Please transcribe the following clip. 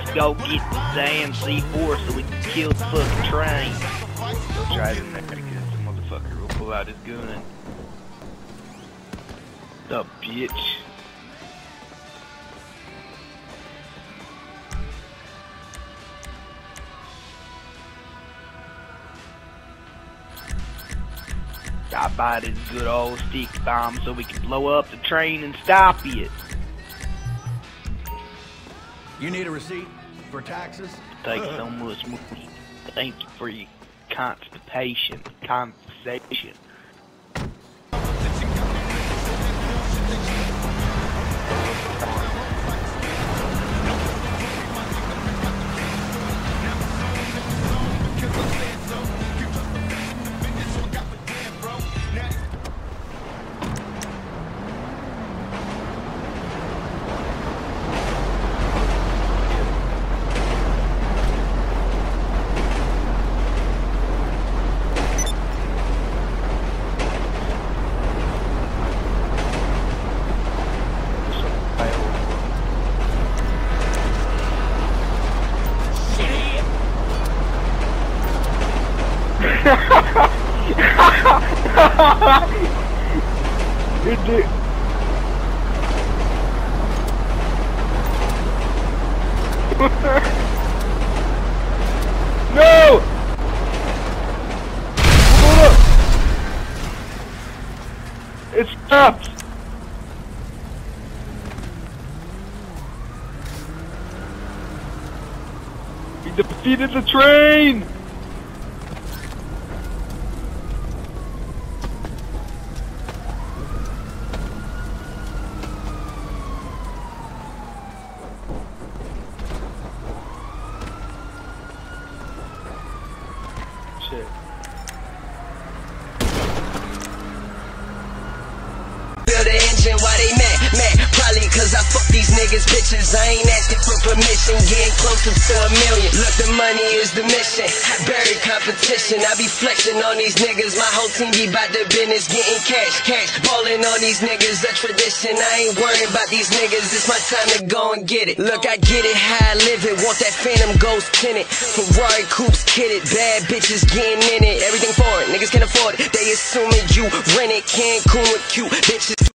go get the damn C4 so we can kill the fucking train. Go try it in there because the motherfucker will pull out his gun. The bitch. I buy this good old stick bomb so we can blow up the train and stop it. You need a receipt for taxes? Thanks so much, Mookie. Thank you for your constipation, conversation. No! Hold up! It stopped! We defeated the train! Shit. Build the engine while they mad. Probably cause I fuck these niggas bitches. I ain't asking for permission, getting closer to $1 million. Look, the money is the mission. Bury competition. I be flexing on these niggas. My whole team be about the business, getting cash. Ballin' on these niggas, a tradition. I ain't worried about these niggas. It's my time to go and get it. Look, I get it how I live it. Want that Phantom Ghost tinted. Ferrari coupes kitted. Bad bitches getting in it. Everything for it. Niggas can't afford it. They assuming you rent it. Cancun with cute bitches.